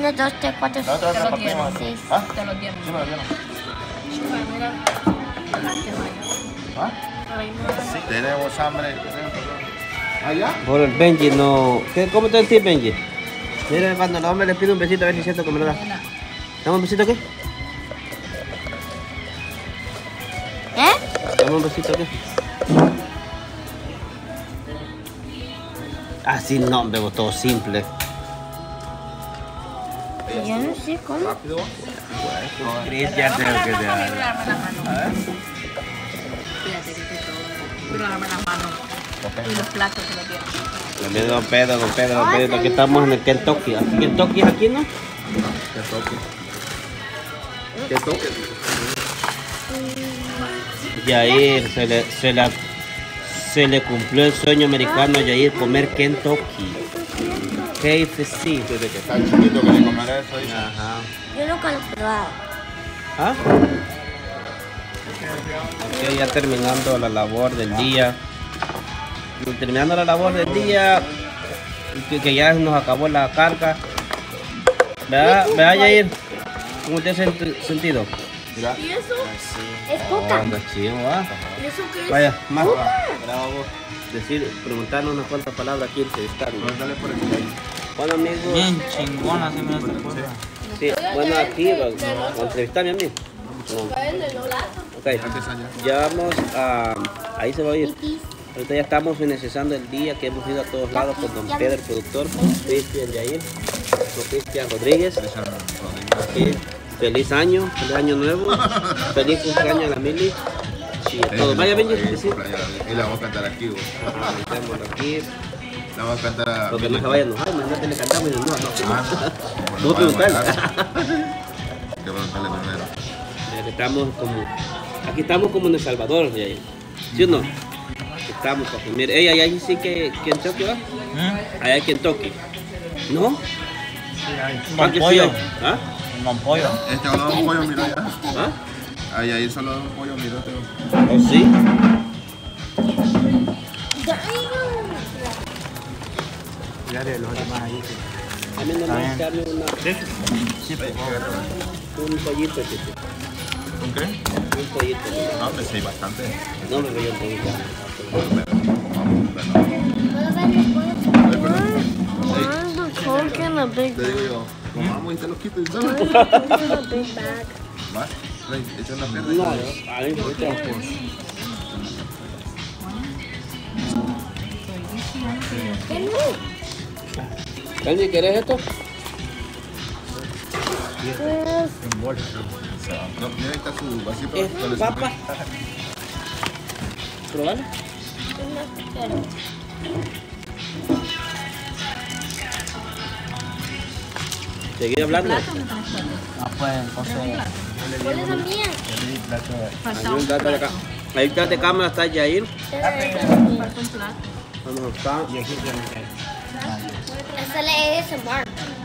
1, 2, 3, 4, 5, 6. ¿Ah? Te lo dieron. Sí, me lo dieron. ¿Ah? Sí, tenemos hambre. ¿Allá? Por el Benji no... ¿Cómo te sentís, Benji? Mira, cuando el hombre le pide un besito, a ver si es cierto que me lo da. ¿Dame un besito aquí? Dame un besito aquí. Así no, hombre, todo simple. Yo no sé cómo. Cristian, creo que te da. Fíjate que todo. Pero dame las manos. Y los platos se los dieron. También don Pedro, aquí estamos en el Kentucky. ¿Kentucky es aquí, no? Kentucky. Yair, se le cumplió el sueño americano a Yair comer Kentucky. KFC. Desde que está chiquito que le comer eso. Dice. Ajá. Yo nunca lo he probado. ¿Ah? Ok, ya terminando la labor del día. Terminando la labor del día, que ya nos acabó la carga. ¿Verdad, Yair? ¿Cómo te has sentido? Mira. ¿Y eso? Es coca. Anda chido, ¿va? ¿Y eso qué es? Vaya, más. Bravo. Preguntarnos unas cuantas palabras aquí, entrevistarnos. Dale por el ahí. Bueno, amigos. Bien chingona, se me hace cosa. Sí, bueno, aquí, entrevistarme a mí. No. Ok, ya vamos a... Ahí se va a ir. Ahorita ya estamos finalizando el día que hemos ido a todos lados con don Pedro, el productor, Cristian Yair, con Cristian Rodríguez. Aquí, feliz año nuevo, feliz cumpleaños a la Mili y a todos. Vaya, Benji, sí. Y la vamos a cantar aquí, vos. Metémoslo aquí, La vamos a cantar a... porque no se vaya a enojar, imagínate, le cantamos y no. No, preguntarle. que preguntarle primero. Aquí estamos como en El Salvador, Yair. ¿Sí o no? Estamos para comer. Ey, ahí sí que Kentucky va. Allá hay Kentucky. ¿No? Un ¿Cuánto pollo. sí hay? ¿Ah? Un pollo. Este solo da un pollo, mira ya. ¿Ah? Ahí solo da un pollo, mira. ¿Oh, sí? Ya de los demás ahí. A mí no Está me bien. cabe Sí, por favor. un pollito. ¿Con qué? Un pollito. No, hombre, sí, bastante. No me veo un pollito. Bueno, ¿Puedo ver los Coke in a big te digo yo, vamos y te lo quito y ¿sabes? in a big bag. ¿Vas? Rey, echa una pierna. No, a mí me gusta. ¿Qué no? Benji, ¿quieres esto? Pues, No, mira, ahí está su vasito. Es papa. ¿Probarlo? no quiero. Seguir hablando. Ah, pues entonces. ¿Cuál es la mía? Falta un Ayúdate acá. Ahí está de cámara, está Yair. Falta un plato. Vamos acá. Esa le es ASMR.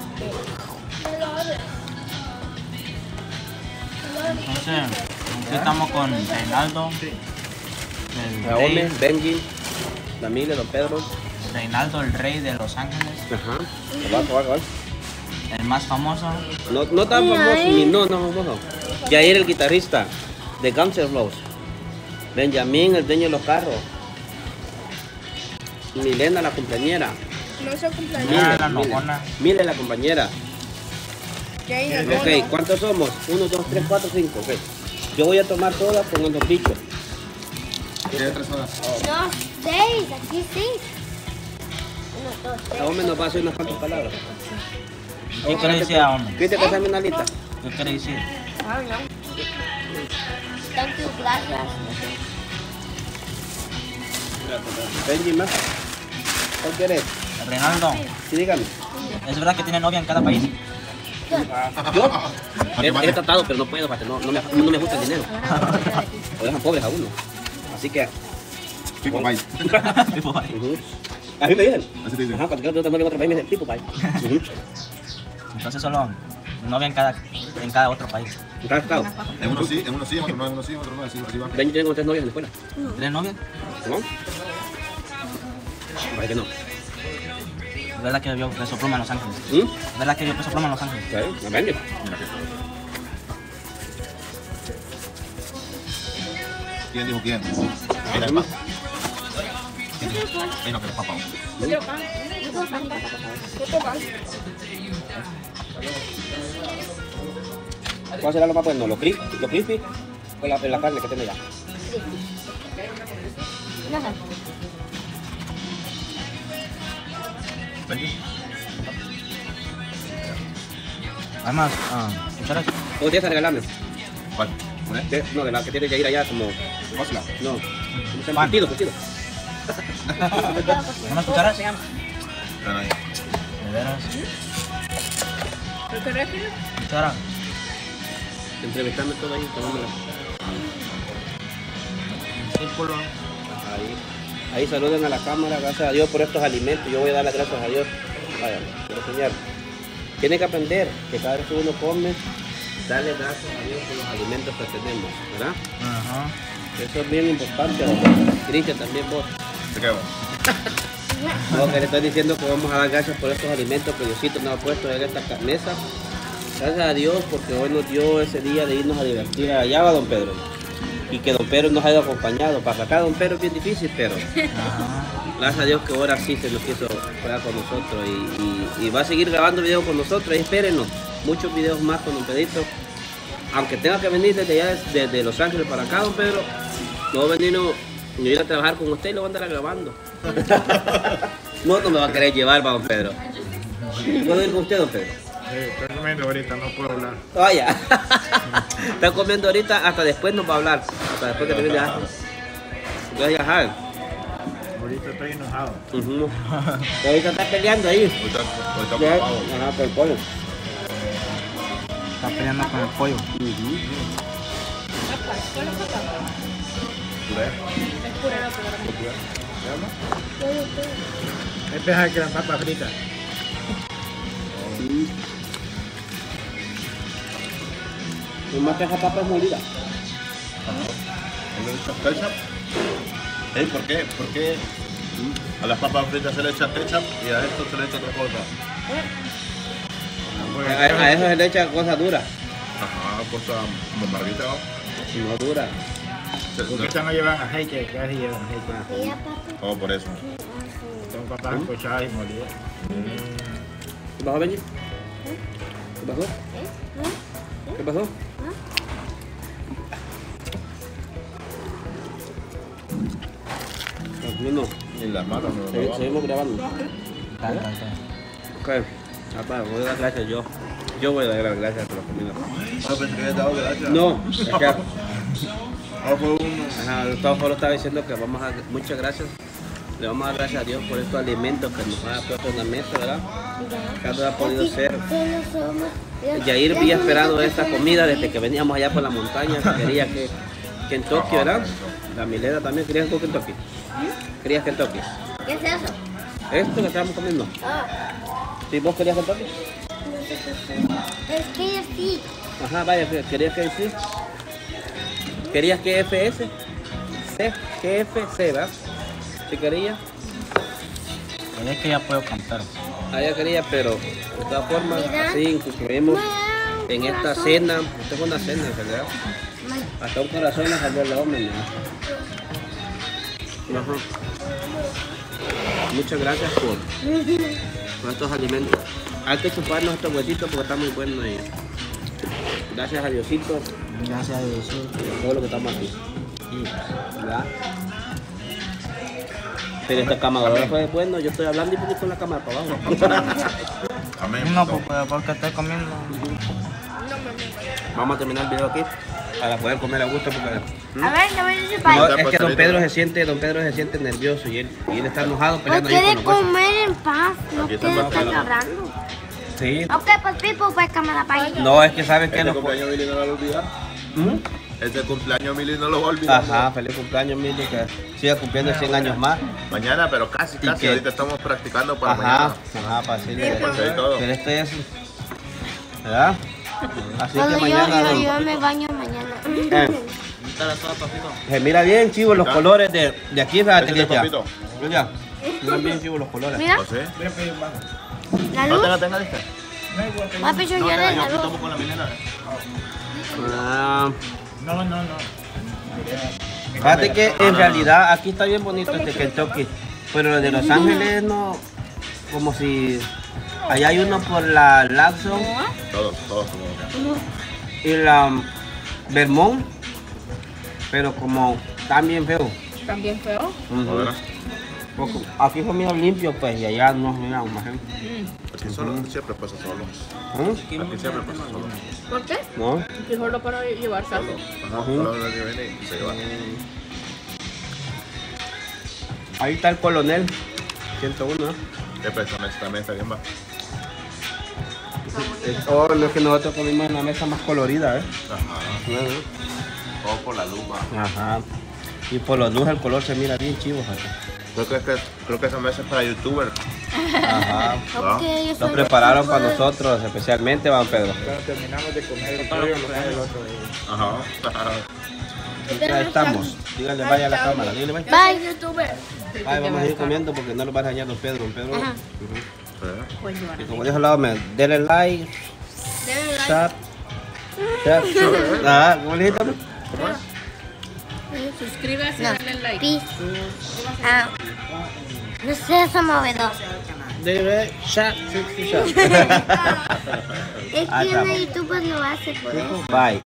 Entonces, aquí estamos con Reinaldo. El Raúl, rey, Benji, Damile, don Pedro. Reinaldo, el rey de Los Ángeles. Ajá. Cabal. El más famoso. No tan famoso, ni no famoso. Yair, el guitarrista de Guns N' Roses. Benjamín, el dueño de los carros. Milena, la compañera. No se cumpleaños. Mira la nojona. Mire, la compañera. Ok, ¿cuántos somos? 1, 2, 3, 4, 5. Ok. Yo voy a tomar todas con los bichos. ¿Qué 3 horas? No, 6, aquí 6. 1, 2, 3. Aún nos va a hacer unas cuantas palabras. ¿Qué quiere decir a uno? ¿Qué te pasame una lista? ¿Qué quiere decir? Thank you, gracias. Benji, más. ¿Cuál quieres? Reinaldo, Sí, dígame. ¿es verdad que tiene novia en cada país? ¿Yo? He tratado, pero no puedo, porque no me gusta el dinero. O dejan pobres a uno. Así que... Pico Pay. Ujú. A mí me dicen. Así te dicen. Ajá, cuando quiero tener novia en otro país me dicen tipo, bye. Ujú. Entonces solo novia en cada otro país. En cada estado. En uno sí, en otro no, en uno sí, en otro no, así va. Benji tiene como 3 novias en la escuela. ¿Tienes novia? ¿No? Parece que no. ¿Verdad que vio Peso Pluma en Los Ángeles? ¿Mm? ¿Verdad que vio Peso Pluma en Los Ángeles? Sí, amén. Mira que todo. ¿Quién dijo quién? Ahí no hay más. Ahí no quiero papá. Yo quiero pan. Yo quiero pan. Yo quiero pan. ¿Cuál será lo más bueno? ¿Lo crispy o la carne que tiene ya? No sé. Además, cucharas. ¿O tienes que regalarme? ¿Cuál? ¿Una? No, de la que tiene que ir allá como... ¿Cómo? No, ¿cómo se llama? Curtido. ¿Unas cucharas? Están ahí. ¿De veras? ¿Tú querés que? ¿Cuchara? Entrevistarme todo ahí, tomándolo. Círculo. Ahí saluden a la cámara, gracias a Dios por estos alimentos. Yo voy a dar las gracias a Dios. Vaya, quiero enseñar. Tiene que aprender que cada vez que uno come, darle gracias a Dios por los alimentos que tenemos, ¿verdad? Ajá. Eso es bien importante, ¿verdad? Cristian, también vos. ¿De qué va? No, que le estoy diciendo que vamos a dar gracias por estos alimentos que Diosito nos ha puesto en esta mesa. Gracias a Dios porque hoy nos dio ese día de irnos a divertir allá, va don Pedro. Y que don Pedro nos haya acompañado. Para sacar a don Pedro es bien difícil, pero gracias a Dios que ahora sí se nos quiso jugar con nosotros. Y va a seguir grabando videos con nosotros. Y espérenos, muchos videos más con don Pedrito. Aunque tenga que venir desde allá, desde Los Ángeles para acá, don Pedro, no va a venir no ir a trabajar con usted y lo va a andar grabando. No me va a querer llevar, va don Pedro. ¿Puedo ir con usted, don Pedro? Estoy comiendo ahorita, no puedo hablar. Vaya. Está comiendo ahorita, hasta después nos va a hablar. Hasta después que termine de viajar. Voy a viajar. Ahorita estoy enojado. Ahorita está peleando ahí. Ahorita Ya, ocupado. ajá, por el pollo. Está peleando con el pollo. ¿Puré? Es puré, no puré. Es peor que las papas fritas. Más que esa papa es molida. ¿Le echas ketchup? ¿Eh? ¿Por qué? ¿Por qué a las papas fritas se le echa ketchup y a esto se le echa otra cosa? A eso se le echa cosas duras. Ajá, cosa como margarita, ¿no? No duras. Porque estas no llevan aceite, casi llevan aceite. Mira, papi. Oh, por eso. Son papas cochadas y molidas. ¿Qué pasó, Benji? ¿Qué pasó? ¿Qué pasó? No. Y las manos no lo lavamos. Seguimos grabando. Ok. Papá, voy a dar gracias yo. Yo voy a dar gracias por la comida. No, pensé que había dado gracias. No, es que... No, fue un... Ajá, Gustavo Foro estaba diciendo que vamos a dar muchas gracias. Le vamos a dar gracias a Dios por estos alimentos que nos ha puesto en la mesa, ¿verdad? Que no ha podido ser. Yair había esperado esta comida desde que veníamos allá por la montaña. Quería que Kentucky, ¿verdad? La Milena también quería Kentucky. ¿Querías Kentucky? ¿Qué es eso? Esto que estábamos comiendo. Ah, ¿Sí, vos querías Kentucky? no sé qué es. Es que sí. Ajá, vaya, ¿querías que sí? ¿Querías que FS? C, KFC, ¿verdad? ¿Sí quería? Es que ya puedo cantar. Ah, ya quería, pero de todas formas, Mira. así incluimos en esta cena. Esto es una cena, ¿verdad? Hasta un corazón le salió el hombre, ¿no? Ajá. Muchas gracias por estos alimentos. Hay que chuparnos estos huesitos porque están muy buenos y gracias a Diosito Gracias a Dios. por todo lo que estamos aquí. ¿Verdad? Pero esta cámara fue bueno, yo estoy hablando y pongo con la cámara para abajo. Amén. No, porque estoy comiendo. Vamos a terminar el video aquí para poder comer a gusto porque A ver, no me dice no, para. es que don Pedro se siente nervioso y él está enojado No peleando ahí quiere con los huesos. comer en paz. No Aquí está quiere el estar papel. hablando. Sí. Ok, pues Pipo, pues cámara para ahí. No, es que sabes que Este no. cumpleaños Mili no lo va a olvidar. ¿Mm? Este cumpleaños Mili no lo va a olvidar. Ajá, feliz cumpleaños, Mili, que siga cumpliendo 100 años más. Mañana, pero casi. que- Ahorita estamos practicando para Ajá, mañana. ajá, para decirle Porque hay todo. que este es, ¿verdad? Así que Solo mañana yo me baño mañana. Estar a todo, papito. se mira bien, chivo, los colores de aquí, fíjate, Ese es el Cristian. papito. Cristian, Están bien chivos los colores. Mira, ¿O sí? Voy a pedir un bajo. la No, luz. tenga lista. No, voy a pedir Va a pecho No, ya tenga, de yo la aquí luz. tomo con la minera. Ah, No. fíjate que en realidad aquí está bien bonito este Kentucky. Pero el de Los Ángeles no. Como si. Allá hay uno por la Lawson Todos como... y la Vermont. Pero como están bien feos. También feo. ¿No verás? Porque aquí son bien limpios, pues, y allá no, mira, más gente. Aquí solo, siempre pasa solo. ¿Mm? Aquí siempre pasa solo. ¿Por qué? ¿No? Que solo para llevar salsa. Ajá, solo la que viene y se lleva. Ahí está el Colonel 101, ¿no? También está bien, va. Oh, no es que nosotros comimos en una mesa más colorida, ¿eh? Ajá. Todo por la luz, va. Ajá. Y por los luz el color se mira bien chivo, fíjate. Creo que esa mesa es para youtubers. Ajá. ¿Va? Ok, yo Lo soy prepararon para youtuber. nosotros, especialmente, Juan Pedro. Cuando terminamos de comer el pollo, nos trae el otro. Ajá. Ya estamos. Díganle vaya a la cámara, díganle vaya. Bye, youtuber. Ay, vamos a ir comiendo porque no lo va a dañar don Pedro. Don Pedro. Ajá. Ujú. Sí. Pues llevar. Y como dijo el lado, denle like, Denle like. sub. Ah, ¿cómo le dijiste? Suscríbase y No. denle like. Peace. Ah, no sé, se movedor. Debe, chat. Es que una youtuber lo hace por eso. Bye.